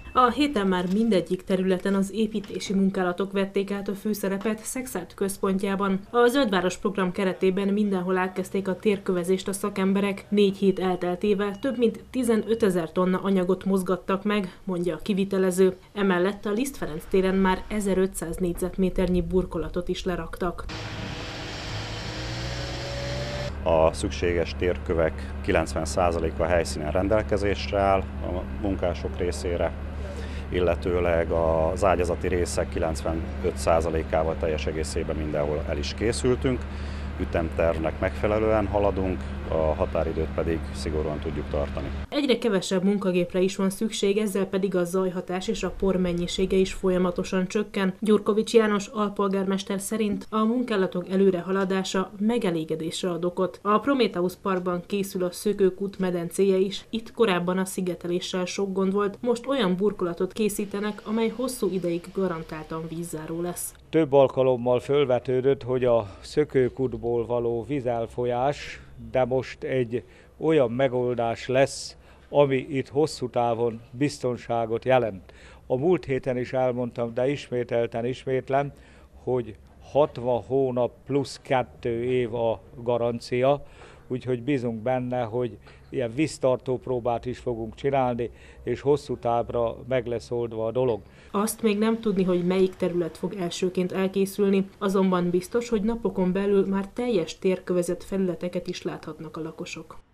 A héten már mindegyik területen az építési munkálatok vették át a főszerepet Szekszárd központjában. A Zöldváros program keretében mindenhol elkezdték a térkövezést a szakemberek. 4 hét elteltével több mint 15 000 tonna anyagot mozgattak meg, mondja a kivitelező. Emellett a Liszt Ferenc téren már 1500 négyzetméternyi burkolatot is leraktak. A szükséges térkövek 90%-a helyszínen rendelkezésre áll a munkások részére, illetőleg az ágyazati részek 95%-ával teljes egészében mindenhol el is készültünk. Ütemtervnek megfelelően haladunk, a határidőt pedig szigorúan tudjuk tartani. Egyre kevesebb munkagépre is van szükség, ezzel pedig a zajhatás és a por mennyisége is folyamatosan csökken. Gyurkovics János alpolgármester szerint a munkálatok előrehaladása megelégedésre ad okot. A Prométheusz Parkban készül a Szökőkút medencéje is. Itt korábban a szigeteléssel sok gond volt, most olyan burkolatot készítenek, amely hosszú ideig garantáltan vízzáró lesz. Több alkalommal fölvetődött, hogy a Szökőkútból való vízelfolyás, de most egy olyan megoldás lesz, ami itt hosszú távon biztonságot jelent. A múlt héten is elmondtam, de ismétlem, hogy 60 hónap plusz 2 év a garancia, úgyhogy bízunk benne, hogy ilyen víztartó próbát is fogunk csinálni, és hosszú távra meg lesz oldva a dolog. Azt még nem tudni, hogy melyik terület fog elsőként elkészülni, azonban biztos, hogy napokon belül már teljes térkövezett felületeket is láthatnak a lakosok.